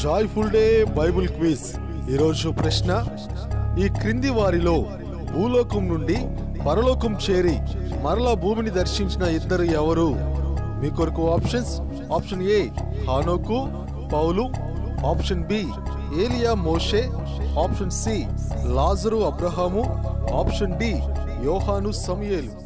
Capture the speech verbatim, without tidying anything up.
Joyful day Bible quiz ఈరోజు ప్రశ్న, ఈ క్రింది వారిలో భూలోకం నుండి పరలోకం చేరి మరలా భూమిని దర్శించిన ఇద్దరు ఎవరు? మీ కొరకు ఆప్షన్స్: ఆప్షన్ ఏ హానోకు పౌలు, ఆప్షన్ బి ఏలియా మోషే, ఆప్షన్ సి లాజరు అబ్రహాము, ఆప్షన్ డి యోహాను సమూయేలు.